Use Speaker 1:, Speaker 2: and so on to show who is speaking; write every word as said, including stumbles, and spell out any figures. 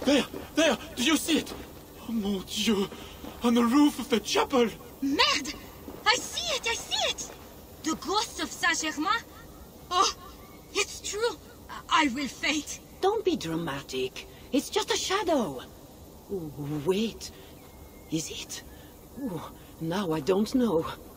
Speaker 1: There! There! Do you see it? Oh, mon Dieu! On the roof of the chapel!
Speaker 2: Merde! I see it! I see it! The ghost of Saint-Germain? Oh, it's true! I, I will faint.
Speaker 3: Don't be dramatic. It's just a shadow. Ooh, wait. Is it? Ooh, now I don't know.